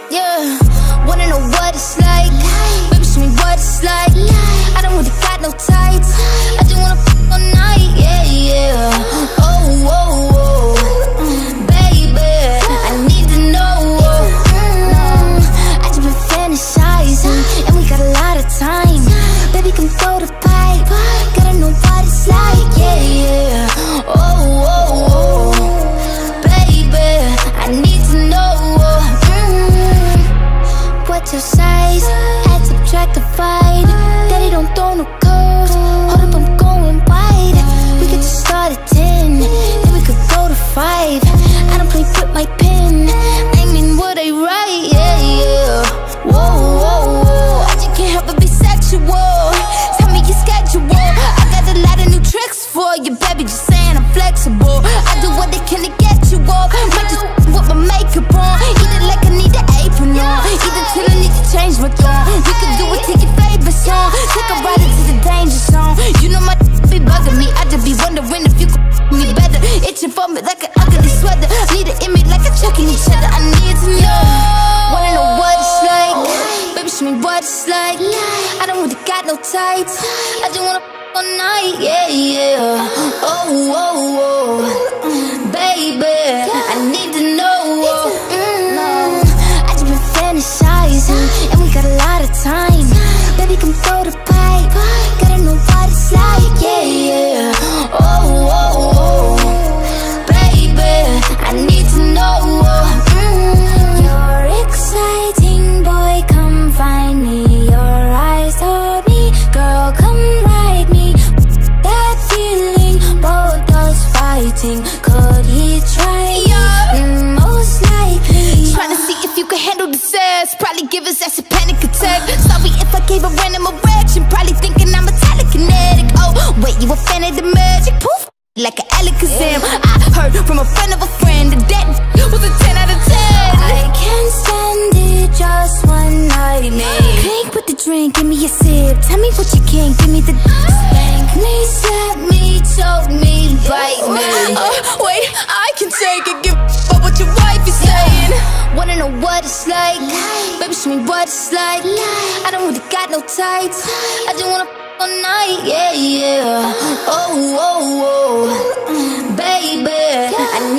Yeah, wanna know what it's like? Baby, show me what it's like. I don't really got no tights. I just wanna f all night. Yeah, yeah. Oh, oh, oh. Baby, I need to know. I just been fantasizing, and we got a lot of time. Baby, come throw the pipe. Gotta know what it's like. Yeah, yeah. Oh, oh, oh. Baby, I need to know. What's your size? Add, subtract, divide. Daddy don't throw no curves. Hold up, I'm going wide. We could just start at 10, then we could go to 5. I don't play with my pen. I mean what I write, yeah, yeah. Whoa, whoa, whoa. I just can't help but be sexual. Tell me your schedule. I got a lot of new tricks for you, baby. Just saying I'm flexible. I do what I can to get you off. Might just with my makeup on. Eat it like I need an apron on. Eat it till I need to change my tone. We can do it to your favorite song. Take a ride into the danger zone. You know my be bugging me. I just be wondering if you could me better. Itching for me like an ugly sweater. Need it in me like a checking each other. I need to know. Wanna know what it's like? Baby, show me what it's like. I don't really got no tights. I just wanna all night. Yeah, yeah. Oh, oh, oh. Baby, I need to know. I just been fantasizing, and we got a lot of time. Baby, come throw the pipe. Gotta know what it's like. Yeah, yeah. Oh, oh, oh. Baby, I need to know. You're exciting, boy, come find me. Your eyes told me, girl, come ride me. That feeling, both us fighting. Could he try me? Most likely. Trying to see if you can handle the sass. Probably give us that's a panic attack. Sorry if I gave a random erection. Probably thinking I'm a telekinetic. Oh, wait, you a fan of the magic? Poof, like an Alakazam. I heard from a friend of a friend that was a 10 out of 10. I can't stand it, just one night, man. Crank with the drink, give me a sip. Tell me what you can, give me the spank me, slap me, choke me, bite me. Wait, I can take it, give up what your wife is saying. Wanna know what it's like? Baby, show me what it's like. I don't really got no tights. I just wanna all night, yeah, yeah. Oh, oh, oh. Baby, I